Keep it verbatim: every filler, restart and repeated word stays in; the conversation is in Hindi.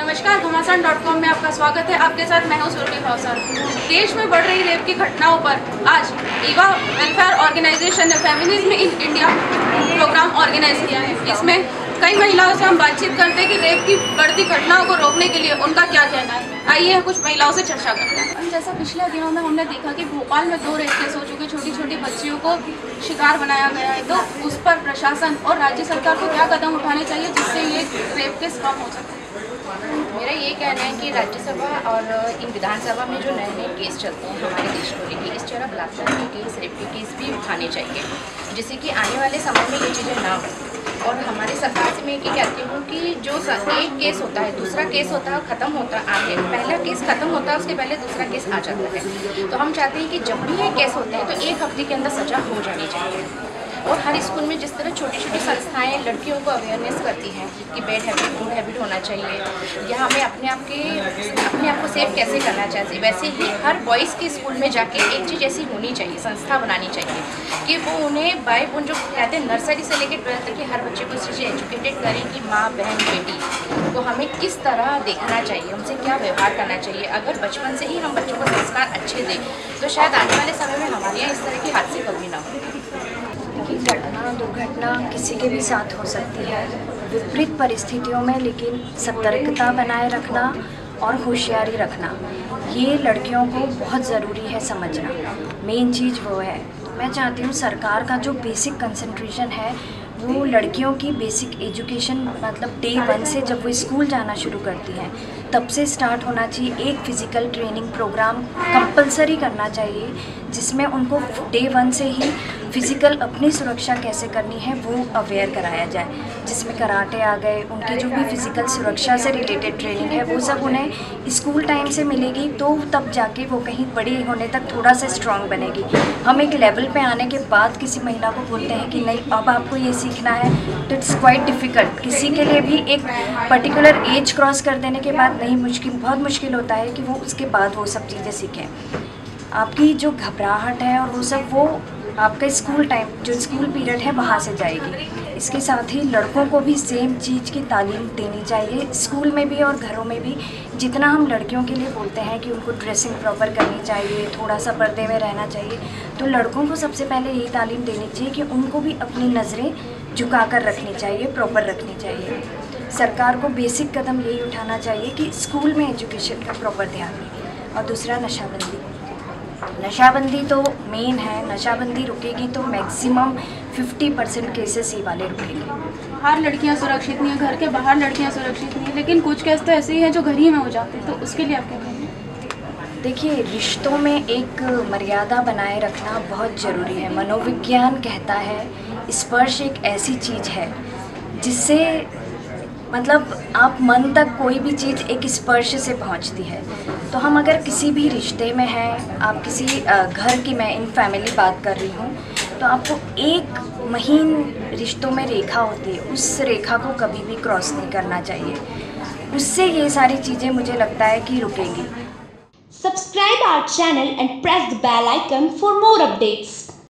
नमस्कार, घमासान डॉट कॉम में आपका स्वागत है। आपके साथ मैं हूं सुरभि भावसार। देश में बढ़ रही रेप की घटनाओं पर आज ईवा वेलफेयर ऑर्गेनाइजेशन ने feminism in India programme organise किया है। इसमें कई महिलाओं से हम बातचीत करते हैं कि रेप की बढ़ती घटनाओं को रोकने के लिए उनका क्या कहना है। आइए कुछ महिलाओं से चर्चा करते हैं। जैसा पिछले दिनों में हमने देखा कि भोपाल में दो रेप केस हो चुके, छोटी छोटी बच्चियों को शिकार बनाया गया है, तो उस पर प्रशासन और राज्य सरकार को क्या कदम उठाने चाहिए जिससे ये रेप केस कम हो सके? मेरा ये कहना है कि राज्यसभा और इन विधानसभा में जो नए नए केस चलते हैं हमारे देश को लेकर, इस तरह बलात्कार के केस, रेप के केस भी उठाने चाहिए, जिससे कि आने वाले समय में ये चीज़ें ना हो। और हमारी सरकार से मैं ये कहती हूँ कि जो एक केस होता है, दूसरा केस होता है, ख़त्म होता है, आगे पहला केस ख़त्म होता है, उसके पहले दूसरा केस आ जाता है। तो हम चाहते हैं कि जब भी ये केस होते हैं तो एक हफ्ते के अंदर सज़ा हो जानी चाहिए। और हर स्कूल में जिस तरह छोटी छोटी संस्थाएं लड़कियों को अवेयरनेस करती हैं कि बैड हैबिट, गुड हैबिट होना चाहिए, या हमें अपने आप के अपने आप को सेफ कैसे करना चाहिए, वैसे ही हर बॉयज़ के स्कूल में जाके एक चीज़ ऐसी होनी चाहिए, संस्था बनानी चाहिए कि वो उन्हें बाय वो जो कहते हैं नर्सरी से लेकर ट्वेल्थ तक कि हर बच्चे को इस चीज़ एजुकेटेड करें कि माँ, बहन, बेटी को हमें किस तरह देखना चाहिए, उनसे क्या व्यवहार करना चाहिए। अगर बचपन से ही हम बच्चों को संस्कार अच्छे दें तो शायद आने वाले समय में हमारे यहाँ इस तरह के हादसे कभी ना हो। घटना दुर्घटना किसी के भी साथ हो सकती है विपरीत परिस्थितियों में, लेकिन सतर्कता बनाए रखना और होशियारी रखना ये लड़कियों को बहुत ज़रूरी है समझना। मेन चीज़ वो है। मैं चाहती हूँ सरकार का जो बेसिक कंसंट्रेशन है वो लड़कियों की बेसिक एजुकेशन, मतलब डे वन से जब वो स्कूल जाना शुरू करती हैं तब से स्टार्ट होना चाहिए। एक फ़िज़िकल ट्रेनिंग प्रोग्राम कंपलसरी करना चाहिए जिसमें उनको डे वन से ही फ़िज़िकल अपनी सुरक्षा कैसे करनी है वो अवेयर कराया जाए, जिसमें कराटे आ गए, उनकी जो भी फ़िज़िकल सुरक्षा से रिलेटेड ट्रेनिंग है वो सब उन्हें स्कूल टाइम से मिलेगी, तो तब जाके वो कहीं बड़ी होने तक थोड़ा सा स्ट्रॉन्ग बनेगी। हम एक लेवल पे आने के बाद किसी महिला को बोलते हैं कि नहीं अब आपको ये सीखना है, तो इट्स क्वाइट डिफ़िकल्ट। किसी के लिए भी एक पर्टिकुलर एज क्रॉस कर देने के बाद नहीं, मुश्किल बहुत मुश्किल होता है कि वो उसके बाद वो सब चीज़ें सीखें। आपकी जो घबराहट है और वो सब वो आपका स्कूल टाइम जो स्कूल पीरियड है वहाँ से जाएगी। इसके साथ ही लड़कों को भी सेम चीज़ की तालीम देनी चाहिए स्कूल में भी और घरों में भी। जितना हम लड़कियों के लिए बोलते हैं कि उनको ड्रेसिंग प्रॉपर करनी चाहिए, थोड़ा सा पर्दे में रहना चाहिए, तो लड़कों को सबसे पहले यही तालीम देनी चाहिए कि उनको भी अपनी नज़रें झुका कर रखनी चाहिए, प्रॉपर रखनी चाहिए। सरकार को बेसिक कदम यही उठाना चाहिए कि स्कूल में एजुकेशन का प्रॉपर ध्यान दें। और दूसरा नशाबंदी। नशाबंदी तो मेन है। नशाबंदी रुकेगी तो मैक्सिमम पचास परसेंट केसेस ये वाले रुकेंगे। बाहर लड़कियां सुरक्षित नहीं है, घर के बाहर लड़कियां सुरक्षित नहीं है, लेकिन कुछ केस तो ऐसे ही हैं जो घर ही में हो जाते हैं, तो उसके लिए आप क्या कहेंगे? देखिए, रिश्तों में एक मर्यादा बनाए रखना बहुत ज़रूरी है। मनोविज्ञान कहता है स्पर्श एक ऐसी चीज़ है जिससे मतलब आप मन तक कोई भी चीज़ एक स्पर्श से पहुंचती है। तो हम अगर किसी भी रिश्ते में हैं, आप किसी घर की, मैं इन फैमिली बात कर रही हूँ, तो आपको एक महीन रिश्तों में रेखा होती है, उस रेखा को कभी भी क्रॉस नहीं करना चाहिए। उससे ये सारी चीज़ें मुझे लगता है कि रुकेंगी। Subscribe our channel and press the bell icon for more updates.